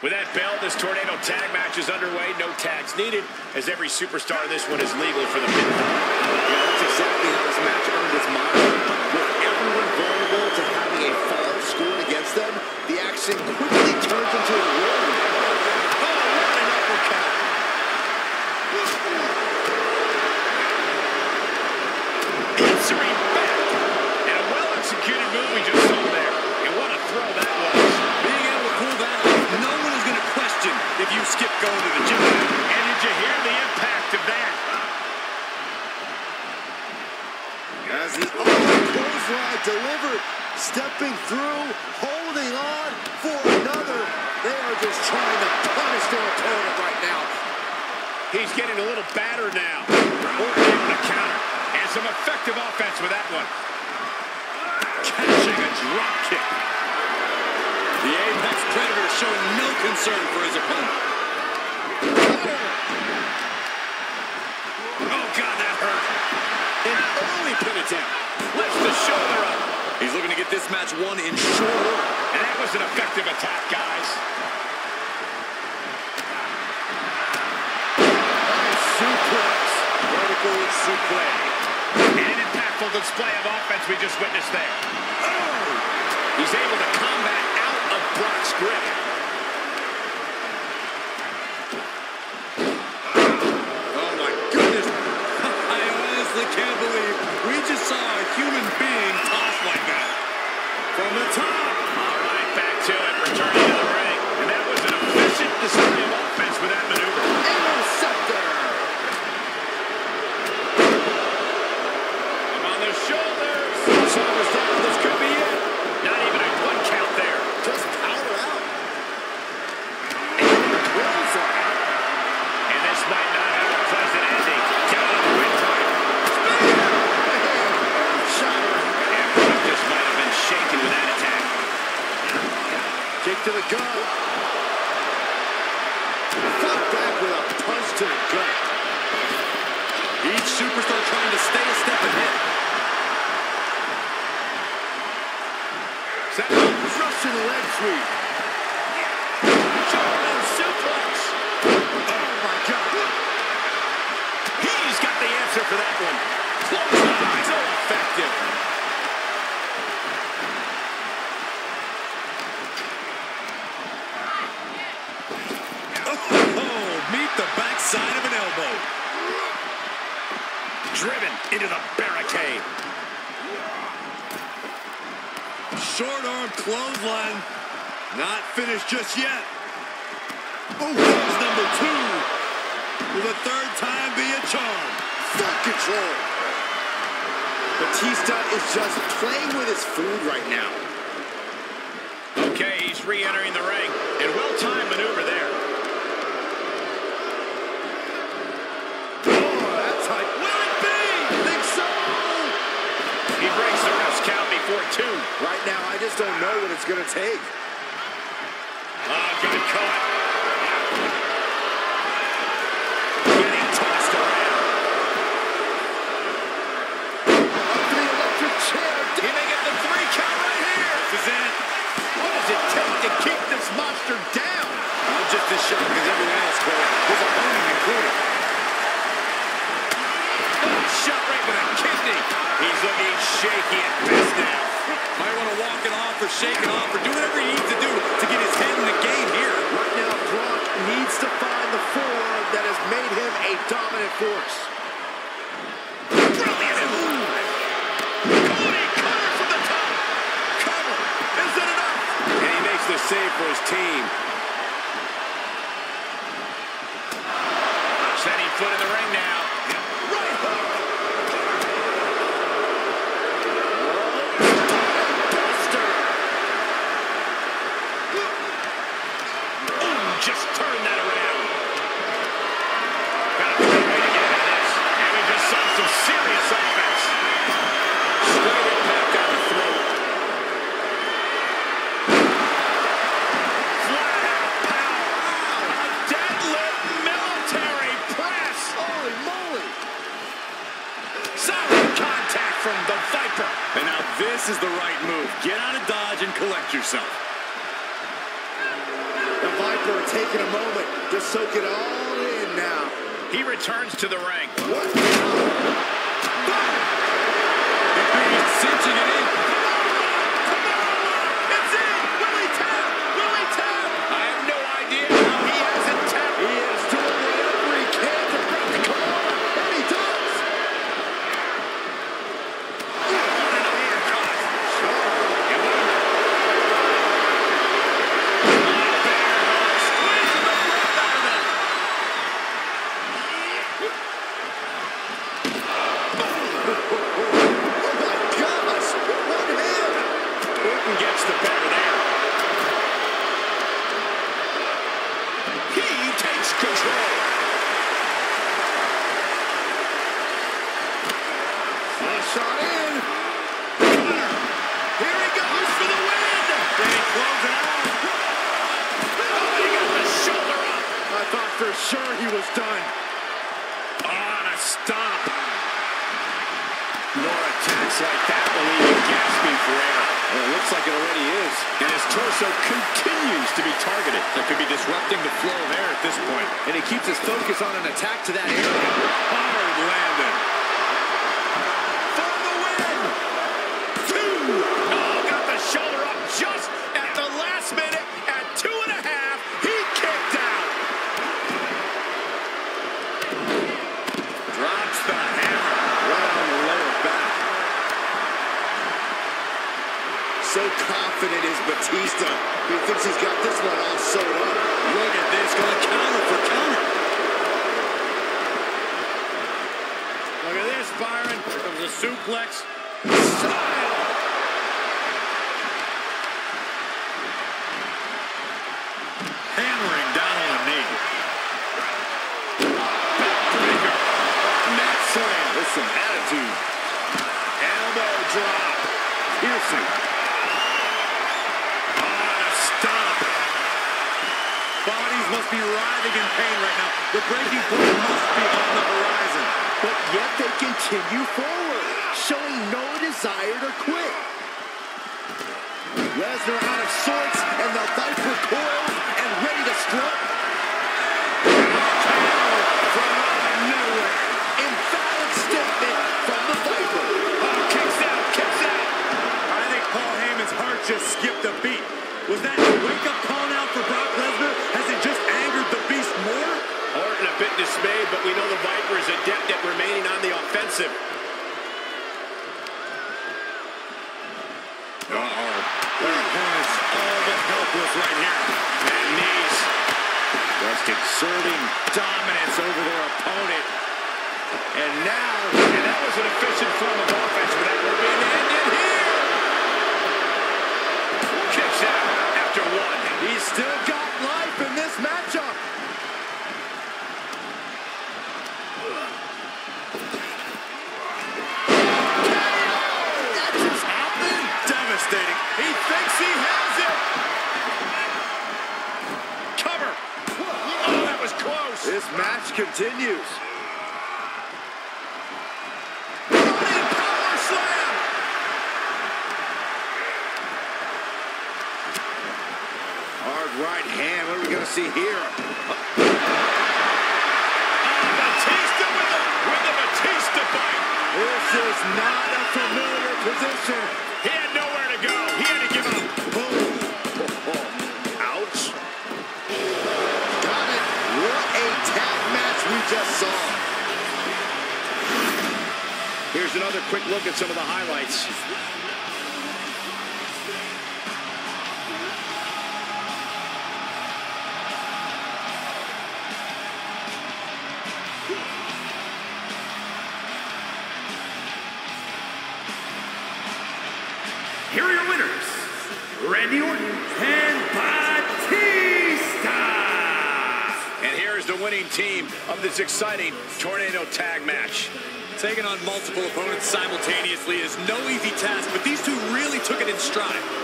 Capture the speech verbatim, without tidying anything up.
With that bell, this tornado tag match is underway. No tags needed, as every superstar in this one is legal for the pinfall. Yeah, that's exactly how this match earned its motto. With everyone vulnerable to having a fall scored against them, the action quickly turns into a war. Oh, what an uppercut! Answering back. And a well-executed move we just saw there. And what a throw that was. Being able to pull that off, no one is going to question if you skip going to the gym. And did you hear the impact of that? As the upward clothesline delivered, stepping through, holding on for another. They are just trying to punish their opponent right now. He's getting a little battered now. Orton able to counter. And some effective offense with that one. Catching a drop kick. The Apex Predator showing no concern for his opponent. Oh, God, that hurt. An early pin attempt. Lifts the shoulder up. He's looking to get this match won in short order. And that was an effective attack, guys. Nice suplex. Vertical suplex. And an impactful display of offense we just witnessed there. Oh! He's able to combat out of Brock's grip. Oh, my goodness. I honestly can't believe we just saw a human being tossed like that. From the top. All right, back to it. Returning to the ring. And that was an efficient display of offense with that maneuver. Interceptor. On the shoulders. Shoulders down. This could be it. Not even a one count there. Just powder out. And clothesline. And this might not have a pleasant ending. Down on the windpipe. Shattering. And Brock just might have been shaken with that attack. Kick to the gut. Fought back with a punch to the gut. Each superstar trying to stay a step ahead. Russian leg sweep. German suplex. Oh, my God. He's got the answer for that one. Clothesline. So effective. Oh, meet the backside of an elbow. Driven into the barricade. Short arm clothesline. Not finished just yet. Oh, there's number two. Will the third time be a charm? Full control. Batista is just playing with his food right now. Okay, he's re-entering the ring. And well-timed maneuver there. Oh, that's hype. Will it be? I think so. He breaks the ref's count before two. Right now, I just don't know what it's going to take. Oh, good cut. Getting tossed around. Up to the electric chair. He may get the three count right here. This is it. What does it take to keep this monster down? I'm just as shocked as everyone else, Cole. His opponent included. Oh, shot right with a kidney. He's looking shaky at best now. Might want to walk it off or shake it off or do whatever he needs to do to get his head in the game here. Right now, Brock needs to find the forearm that has made him a dominant force. Brilliant move. Cody cover from the top. Cover. Is it enough? And he makes the save for his team. Setting foot in the ring now. Right hook. Buster. Ooh, just turn that around. Got a great way to get out of this. And we just saw some serious offense. Straight impact down the throat. Flat out power. A deadlift military press. Holy moly. Solid contact from the Viper. And now this is the right move. Get out of Dodge and collect yourself. The Viper Viper taking a moment to soak it all in now. He returns to the ring. What? Cinching it in. Come on! It's in! Will he tap? Will he tap? I have no idea how he hasn't tapped. He is doing whatever he can to break the cover, and he does. Gets the better there. He takes control. A shot in. Connor. Here he goes for the win. Then he closes it out. Oh, he got the shoulder up. I thought for sure he was done. On a stop. More attacks like that will leave you gasping for air. Well, it looks like it already is. And his torso continues to be targeted. That could be disrupting the flow of air at this point. And he keeps his focus on an attack to that area. Hard landing. For the win! Two! Oh, got the shoulder up just at the last minute. At two and a half, he kicked out. Drops the hammer. Right on the lower back. So confident is Batista. He thinks he's got this one all sewed up. Look at this, going counter for counter. Look at this, Byron. It was a suplex. Style! Hammering down on a knee. Backbreaker. Mat slam. With some attitude. Elbow drop. Piercing. Bodies must be writhing in pain right now. The breaking point must be on the horizon. But yet they continue forward, showing no desire to quit. Lesnar out of sorts, and the Viper coiled and ready to strike. From out of nowhere. Emphatic statement from the Viper. Oh, kicks out, kicks out. I think Paul Heyman's heart just skipped a beat. Was that a wake-up call now for Brock Lesnar? Has it just angered the beast more? Orton a bit dismayed, but we know the Viper is adept at remaining on the offensive. Uh-oh. Their opponent's all but helpless right here. And knees. Just exerting dominance over their opponent. And now, and that was an efficient form of offense, but that will be ended here. Kicks out after one. He's still got life in this matchup. That just happened. Devastating. He thinks he has it. Cover. Oh, that was close. This match continues. Running power slam. Hard right hand. What are we going to see here? Batista with the, with the Batista bite. This is not a familiar position. He had nowhere to go. He had to give up. Boom. Ouch. Got it. What a tag match we just saw. Here's another quick look at some of the highlights. Here are your winners, Randy Orton and Batista. And here's the winning team of this exciting Tornado Tag match. Taking on multiple opponents simultaneously is no easy task, but these two really took it in stride.